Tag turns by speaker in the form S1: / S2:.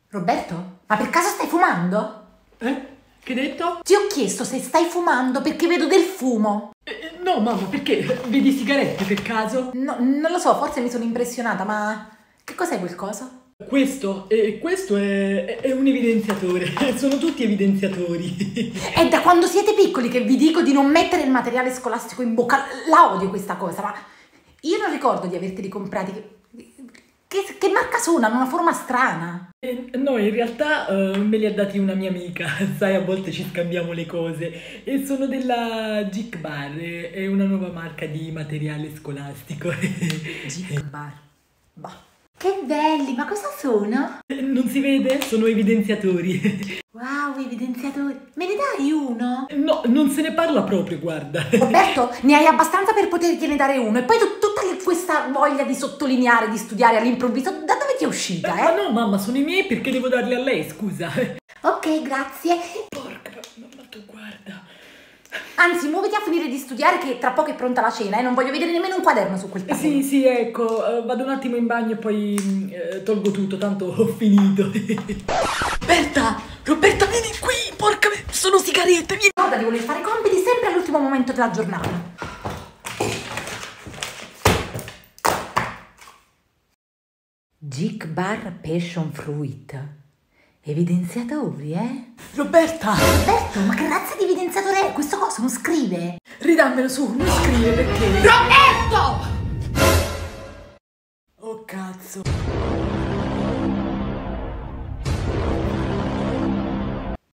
S1: Roberto, ma per caso stai fumando?
S2: Che hai detto?
S1: Ti ho chiesto se stai fumando perché vedo del fumo.
S2: No, mamma, perché? Vedi sigarette per caso?
S1: No, non lo so, forse mi sono impressionata, ma che cos'è quel coso?
S2: Questo è un evidenziatore. Sono tutti evidenziatori.
S1: È da quando siete piccoli che vi dico di non mettere il materiale scolastico in bocca. La odio questa cosa, ma io non ricordo di averteli comprati. Che marca sono? Hanno una forma strana.
S2: No, in realtà me li ha dati una mia amica. Sai, a volte ci scambiamo le cose. E sono della Gic Bar, è una nuova marca di materiale scolastico.
S1: Gic Bar. Bah. Che belli, ma cosa sono?
S2: Non si vede? Sono evidenziatori.
S1: Wow, evidenziatori. Me ne dai uno?
S2: No, non se ne parla proprio, guarda.
S1: Roberto, ne hai abbastanza per potergliene dare uno. E poi tutta questa voglia di sottolineare, di studiare all'improvviso, da dove ti è uscita,
S2: Ma no, mamma, sono i miei perché devo darli a lei, scusa.
S1: Ok, grazie.
S2: Porca, ma tu guarda.
S1: Anzi, muoviti a finire di studiare che tra poco è pronta la cena e non voglio vedere nemmeno un quaderno su quel tavolo.
S2: Sì, ecco, vado un attimo in bagno e poi tolgo tutto, tanto ho finito. Roberta, vieni qui, porca, sono sigarette, vieni.
S1: Guarda di voler fare i compiti sempre all'ultimo momento della giornata. Gic Bar Passion Fruit. Evidenziatori,
S2: Roberta!
S1: Roberto, ma che razza di evidenziatore è? Questo coso non scrive?
S2: Ridammelo su, non scrive perché.
S1: Roberto!
S2: Oh cazzo.